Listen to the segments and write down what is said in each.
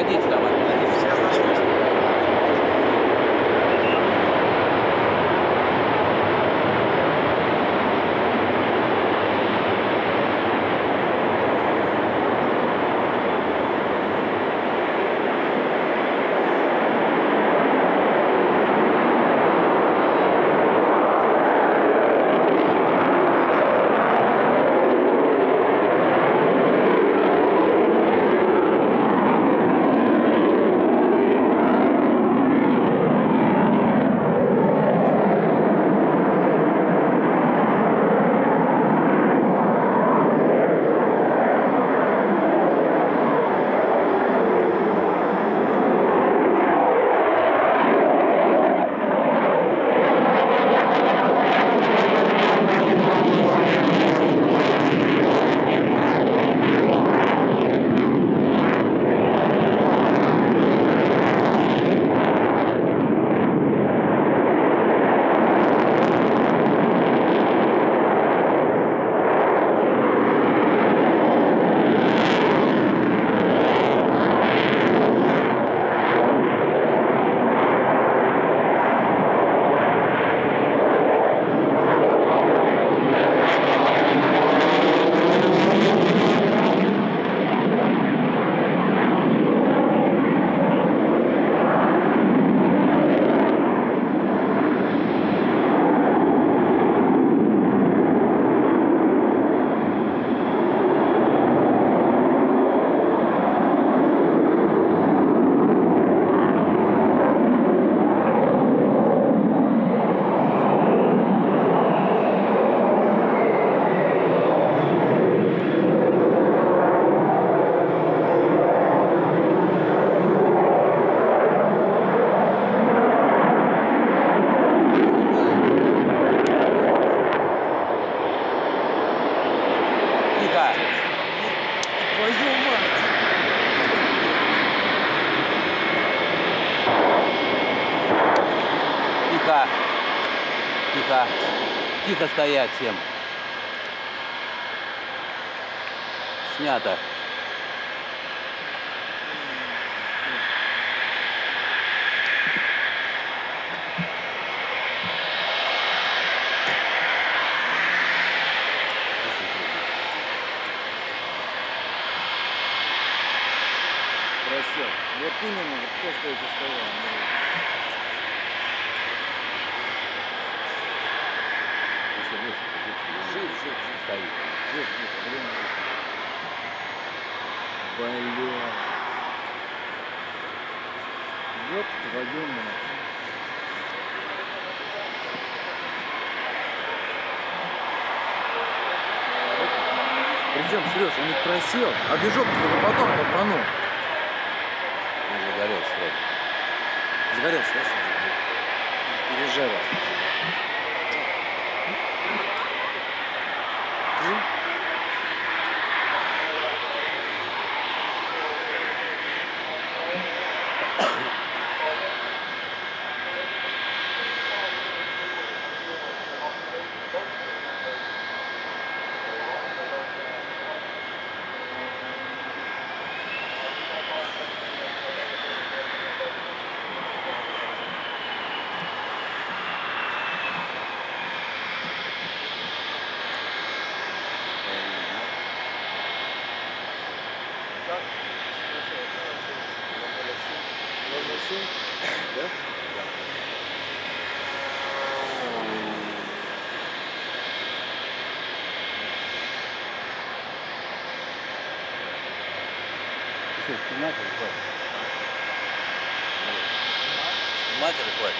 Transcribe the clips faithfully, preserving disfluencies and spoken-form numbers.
отойдите там. Они все разошлись. Твою мать! Тихо. Тихо. Тихо стоять всем. Снято. Просел. Вот именно вот то, что я тебе сказал. Жив, жив, жив. Стоит. Жив, жив, блин. Блин. Вот твою мать. Причем, Сереж, он их просел, а движок только потом попанул. Он загорелся вроде. Загорелся, да, сразу? Пережарил. Да? Что, снимать или хватит? Снимать или хватит?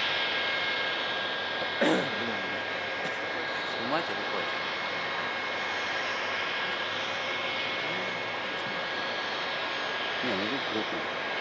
Снимать или хватит? Не, ну здесь плотно.